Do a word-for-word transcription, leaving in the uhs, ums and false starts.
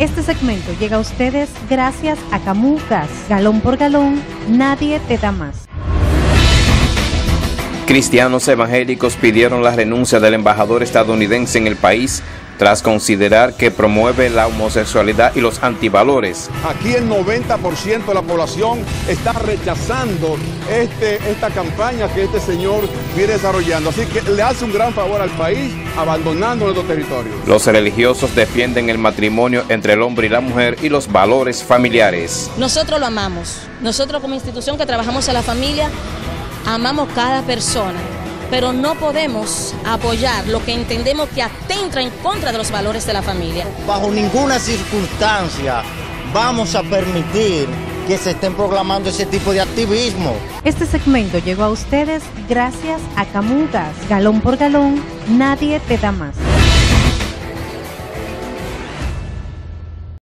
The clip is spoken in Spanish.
Este segmento llega a ustedes gracias a Camugas. Galón por galón, nadie te da más. Cristianos evangélicos pidieron la renuncia del embajador estadounidense en el país tras considerar que promueve la homosexualidad y los antivalores. Aquí el noventa por ciento de la población está rechazando este, esta campaña que este señor viene desarrollando. Así que le hace un gran favor al país abandonando nuestro territorio. Los religiosos defienden el matrimonio entre el hombre y la mujer y los valores familiares. Nosotros lo amamos. Nosotros como institución que trabajamos a la familia, amamos cada persona. Pero no podemos apoyar lo que entendemos que atenta en contra de los valores de la familia. Bajo ninguna circunstancia vamos a permitir que se estén proclamando ese tipo de activismo. Este segmento llegó a ustedes gracias a Camugas. Galón por galón, nadie te da más.